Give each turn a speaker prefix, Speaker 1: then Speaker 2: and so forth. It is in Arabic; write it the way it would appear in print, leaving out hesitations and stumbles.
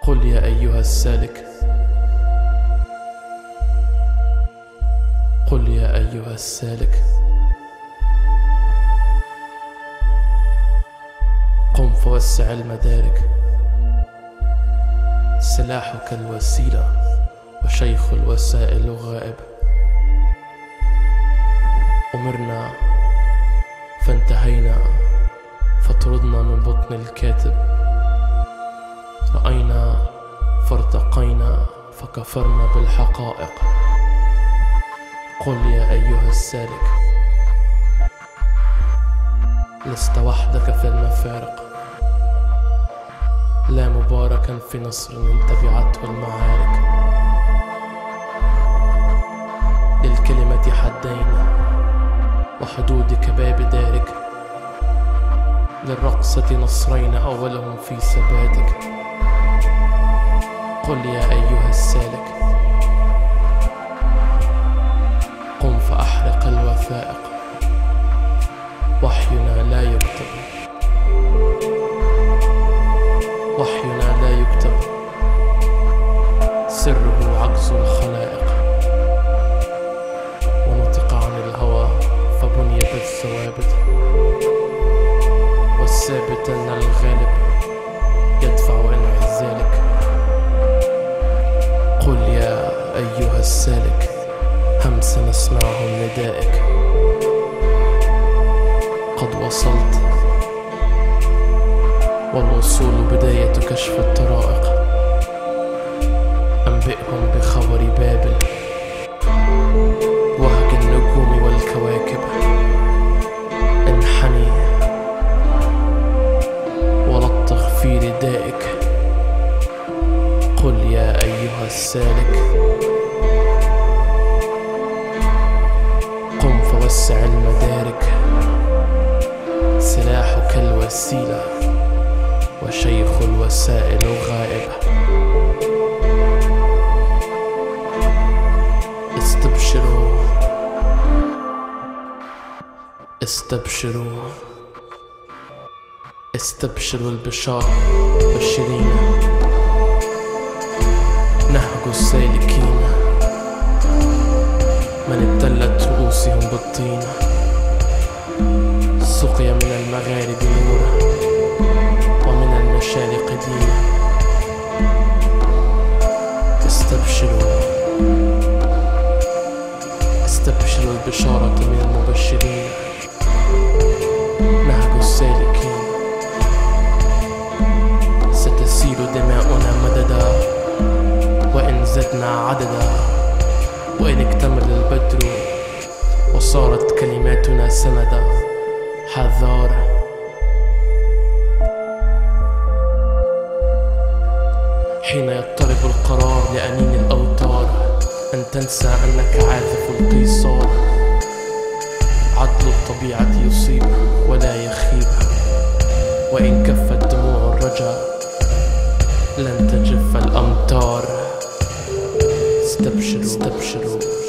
Speaker 1: قل يا أيها السالك، قل يا أيها السالك، قم فوسع المدارك. سلاحك الوسيلة وشيخ الوسائل غائب. أمرنا فانتهينا فطردنا من بطن الكاتب. رأينا فارتقينا فكفرنا بالحقائق. قل يا أيها السالك، لست وحدك في المفارق. لا مباركا في نصر من تبعته المعارك. للكلمة حدين وحدودك باب دارك. للرقصة نصرين أولهم في ثباتك. قل يا أيها السالك، قم فأحرق الوثائق. وحينا لا يكتب، وحينا لا يكتب، سره عجز الخلائق. ونطق عن الهوى فبنيت الثوابت. والثابت أن الغالب يدفع انعزالك. قل يا أيها السالك، همس نسمعه ندائك. قد وصلت، والوصول بداية كشف الطرائق. أنبئهم بخبر بابل، وهج النجوم والكواكب. انحني ولطخ في ردائك. قل يا أيها السالك، قم فوسع المدارك. سلاحك الوسيلة وشيخ الوسائل غائب. استبشروا استبشروا استبشروا البشار بشرين. نهج السالكين من ابتلت رؤوسهم بالطين. سقي من المغارب نورا ومن المشارق دينا. استبشروا استبشروا البشارة من المبشرين. نهج السالكين ستسيل دماؤنا مددا. وإن زدنا عددا، وإن اكتمل البدر وصارت كلماتنا سندا. حذار، حين يضطرب القرار لأنين الأوتار أن تنسى أنك عازف القيصار. عدل الطبيعة يصيب ولا يخيب. وإن كفت دموع الرجا لن تجف الأمطار. استبشروا استبشروا